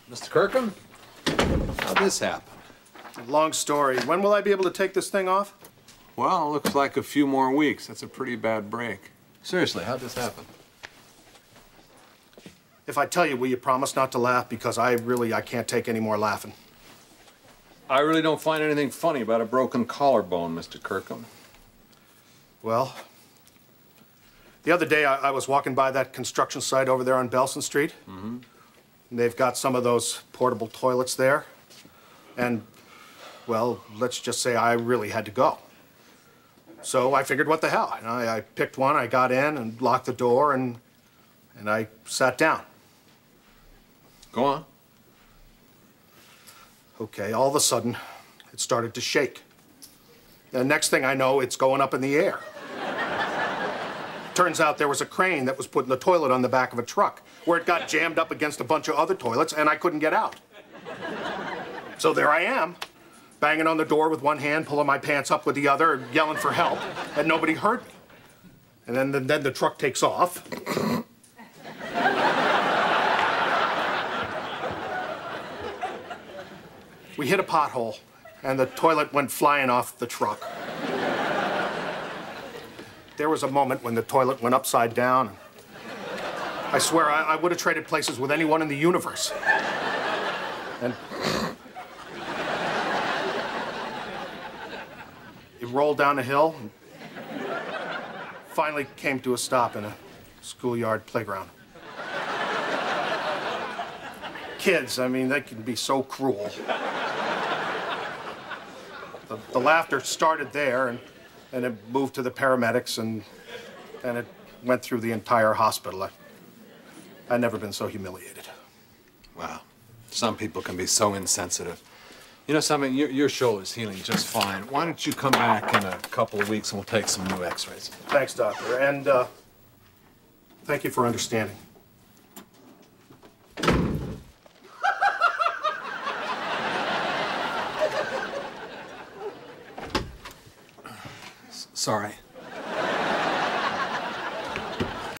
Mr. Kirkham, how'd this happen? Long story. When will I be able to take this thing off? Well, it looks like a few more weeks. That's a pretty bad break. Seriously, how'd this happen? If I tell you, will you promise not to laugh? Because I can't take any more laughing. I really don't find anything funny about a broken collarbone, Mr. Kirkham. Well, the other day I was walking by that construction site over there on Belson Street. Mm-hmm. They've got some of those portable toilets there. And, well, let's just say I really had to go. So I figured, what the hell? And I picked one, I got in and locked the door, and I sat down. Go on. Okay, all of a sudden, it started to shake. The next thing I know, it's going up in the air. Turns out there was a crane that was putting the toilet on the back of a truck, where it got jammed up against a bunch of other toilets, and I couldn't get out. So there I am, banging on the door with one hand, pulling my pants up with the other, yelling for help, and nobody heard me. And then the truck takes off. We hit a pothole, and the toilet went flying off the truck. There was a moment when the toilet went upside down. I swear I would have traded places with anyone in the universe. And it rolled down a hill and finally came to a stop in a schoolyard playground. Kids, I mean, they can be so cruel. The laughter started there, and it moved to the paramedics, and it went through the entire hospital. I've never been so humiliated. Wow. Some people can be so insensitive. You know something? Your shoulder's healing just fine. Why don't you come back in a couple of weeks and we'll take some new x-rays? Thanks, doctor. And thank you for understanding. Sorry.